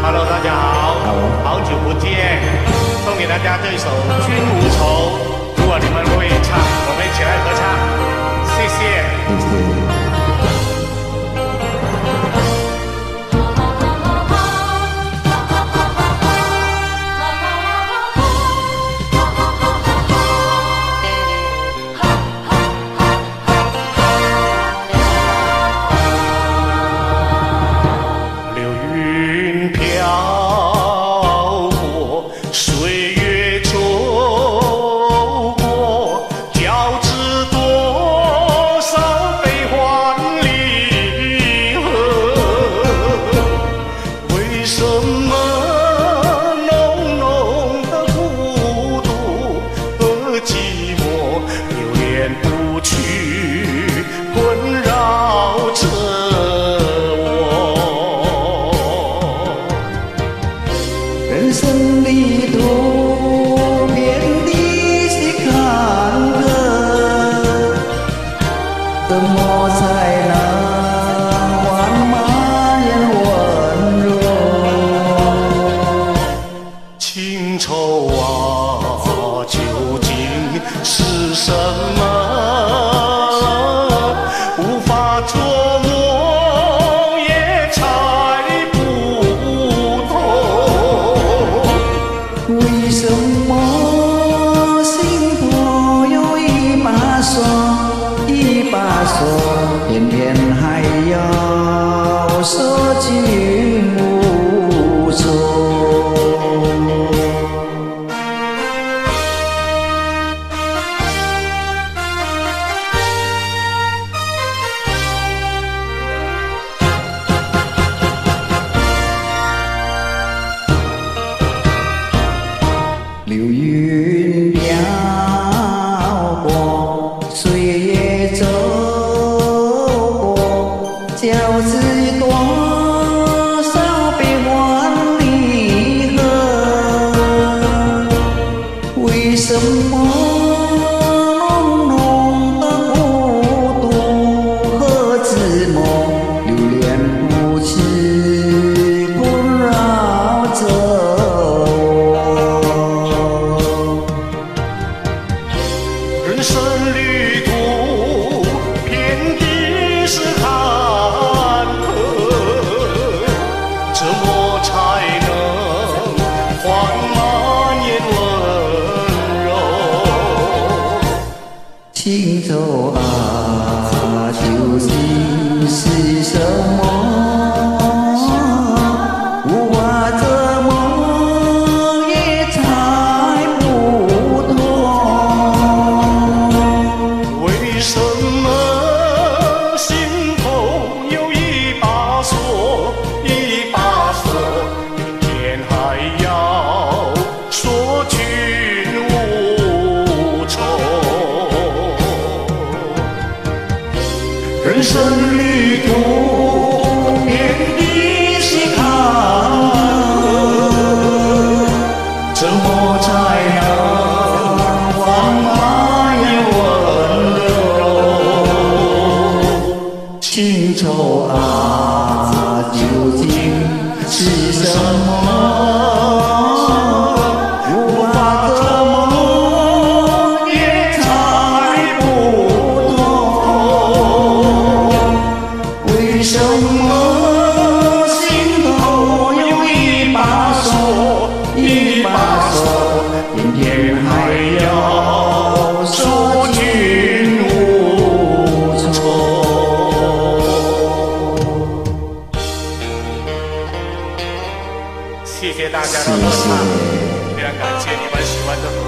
Hello， 大家好，好久不见，送给大家这首《君无愁》。如果你们会唱，我们一起来合唱，谢谢。 人生旅途遍地是坎坷，怎么才能缓慢温柔？ 情愁啊，究竟是什么？无法捉摸，也猜不透。 为什么心头有一把锁，一把锁，偏偏还要说君无愁？流云飘过，岁月走过，交织多少悲欢离合？为什么浓浓的孤独和寂寞，流连不去，困扰着人生旅途遍地是坎坷，怎么才能缓慢也温柔？ 情愁啊，究竟是什么？无法折磨，也猜不透。 为什么心头有一把锁，一把锁，偏偏还要说君无愁？人生旅途遍地是坎坷，怎么才能缓慢也温柔？ 情愁啊，究竟是什么？无法折磨，也猜不透。为什么心头有一把锁，一把锁，偏偏还要说君无愁？ 谢谢大家的合唱，非常感谢你们喜欢这首